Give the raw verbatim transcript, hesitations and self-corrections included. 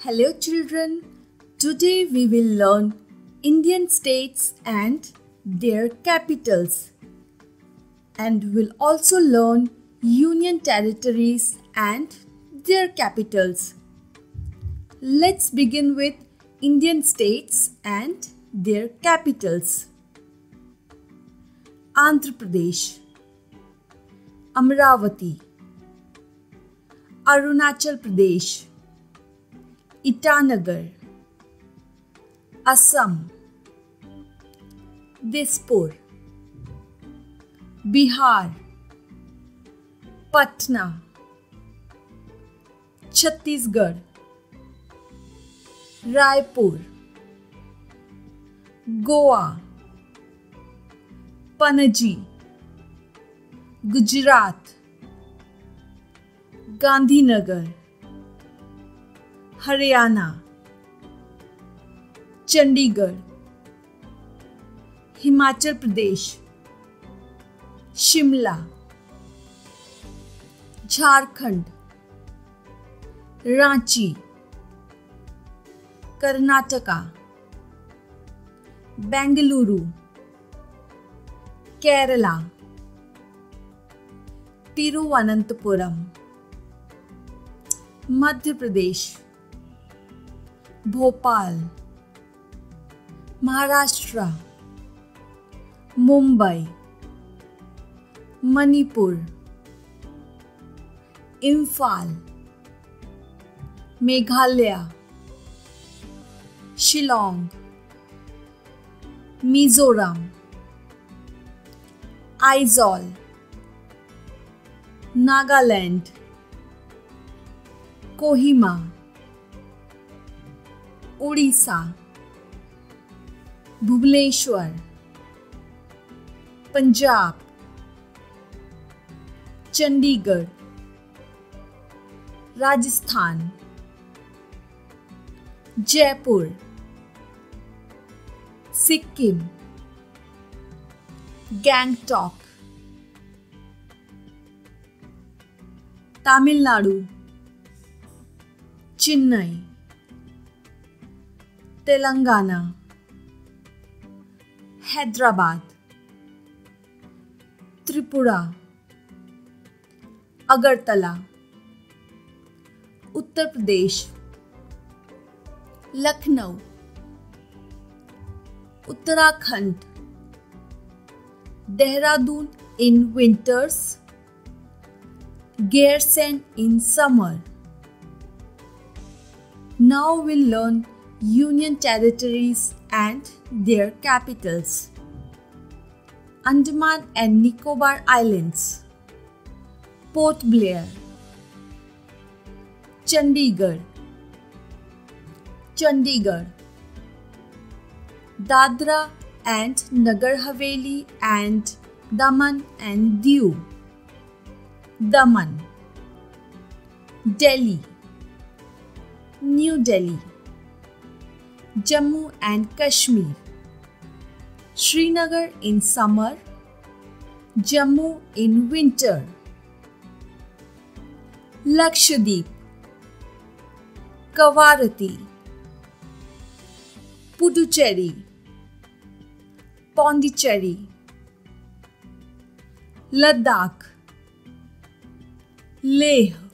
Hello children, today we will learn Indian states and their capitals, and we'll also learn union territories and their capitals. Let's begin with Indian states and their capitals. Andhra Pradesh, Amravati, Arunachal Pradesh, Itanagar, Assam, Dispur, Bihar, Patna, Chhattisgarh, Raipur, Goa, Panaji, Gujarat, Gandhinagar, Haryana, Chandigarh, Himachal Pradesh, Shimla, Jharkhand, Ranchi, Karnataka, Bengaluru, Kerala, Tiruvananthapuram, Madhya Pradesh, Bhopal, Maharashtra, Mumbai, Manipur, Imphal, Meghalaya, Shillong, Mizoram, Aizawl, Nagaland, Kohima, Odisha, Bhubaneswar, Punjab, Chandigarh, Rajasthan, Jaipur, Sikkim, Gangtok, Tamil Nadu, Chennai, Telangana, Hyderabad, Tripura, Agartala, Uttar Pradesh, Lucknow, Uttarakhand, Dehradun in winters, Gairsend in summer. Now we'll learn union territories and their capitals. Andaman and Nicobar Islands, Port Blair, Chandigarh, Chandigarh, Dadra and Nagar Haveli and Daman and Diu, Daman, Delhi, New Delhi, Jammu and Kashmir, Srinagar in summer, Jammu in winter, Lakshadweep, Kavaratti, Puducherry, Pondicherry, Ladakh, Leh,